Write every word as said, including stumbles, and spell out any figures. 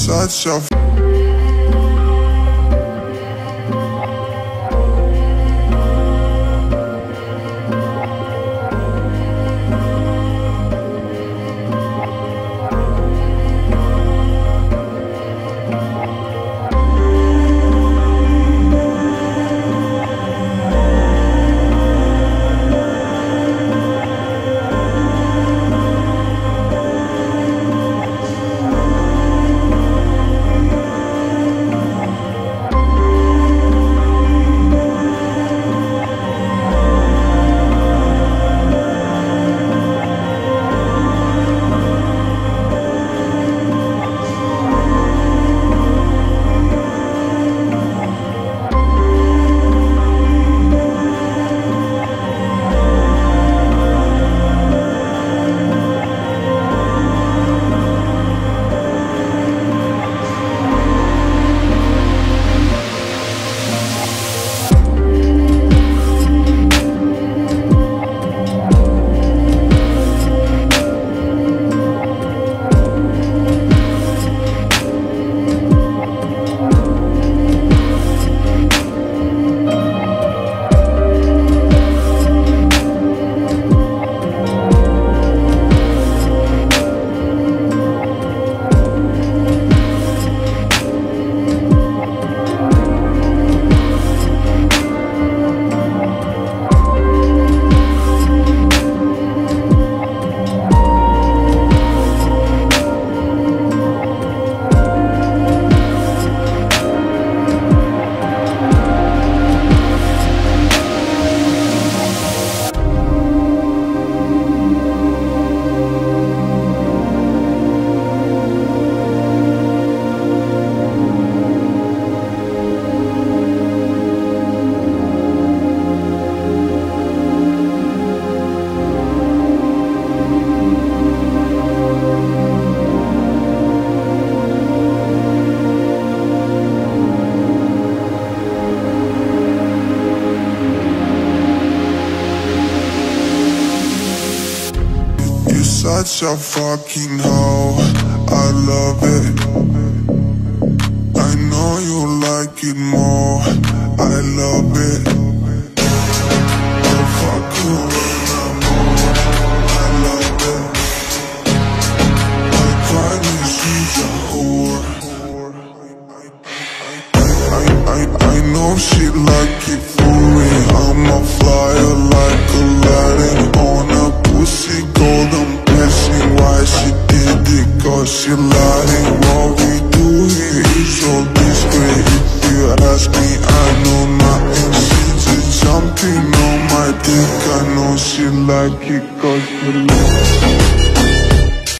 such a such a fucking hoe, I love it. I know you like it more, I love it. I'll fuck you when I'm home, I love it. I cried when she's a whore. I, I, I know she like it for me, I'm a flyer like Aladdin on a pussy golden. Why she did it, cause she lying. What we do here is so discreet. If you ask me, I know nothing. She's just jumping on my dick. I know she like it cause she like it.